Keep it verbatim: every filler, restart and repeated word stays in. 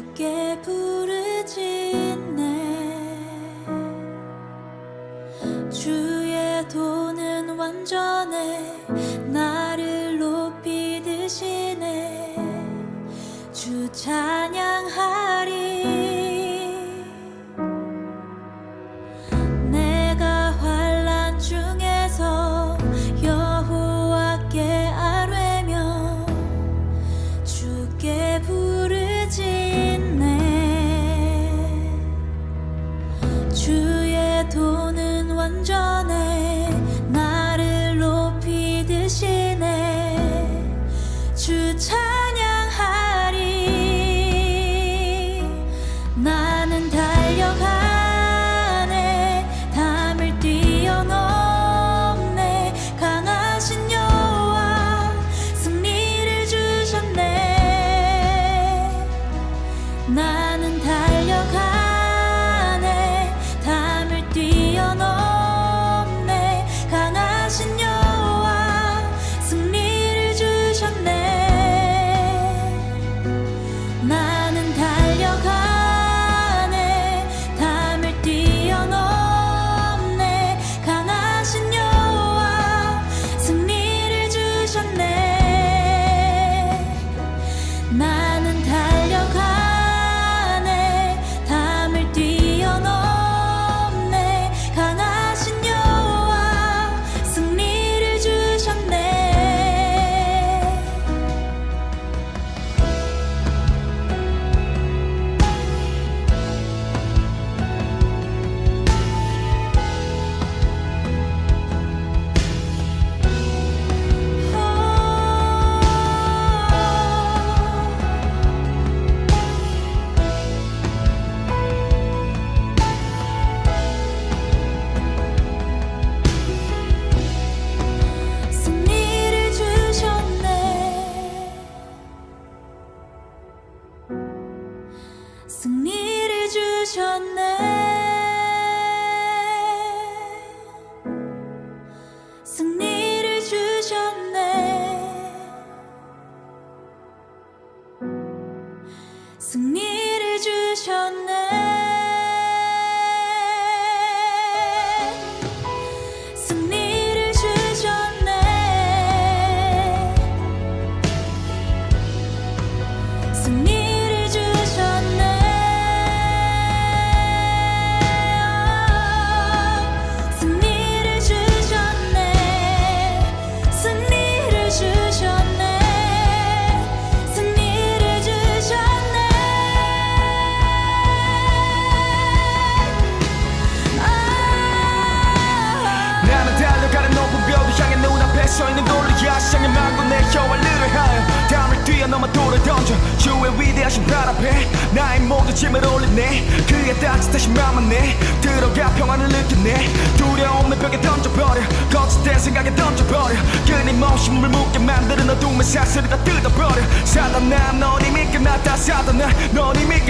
주께 부르짖네. 주의 도는 완전해. 나를 높이 드시네. 주 찬양하리. 내가 환난 중에서 여호와께 아뢰며 주께 부르짖네. 주의 도는 완전해. 나를 높이 드시네. 주 찬양하리. 나는 달려가네. 담을 뛰어넘네. 강하신 여호와 승리를 주셨네. 나는 달려가네. 담을 뛰어넘네. 강하신 여호와 승리를 주셨네. 나는 달려가네. 담을 뛰어넘네. 강하신 여호와 승리를 주셨네. 나는 달려가네. 담을 뛰어넘네. 강하신 여호와 승리를 주셨네. 승리를 주셨네. 승리를 주셨네. 승리를 주셨네. 승리를 주셨네. 승리를 주셨네. 승리를 주셨네. 승리를 주셨네. 승리를 주셨네. 승리를 주셨네. 나는 달려가는 높은 벽을 향해 눈앞에 서있는 골리앗 향해 막고 내 혀활리를 하여 담을 뛰어넘어 돌을 던져 주의 위대하신 발 앞에 나의 모든 짐을 올리네. 그의 따뜻하신 마음은 내 들어가 평안을 느끼네. 두려움의 벽에 던져버려. 거짓된 생각에 던져버려. 끊임없이 물을 묻게 만드는 어둠의 사슬을 다 뜯어버려. 사단아 넌 이미 끝났다. 사단아 넌 이미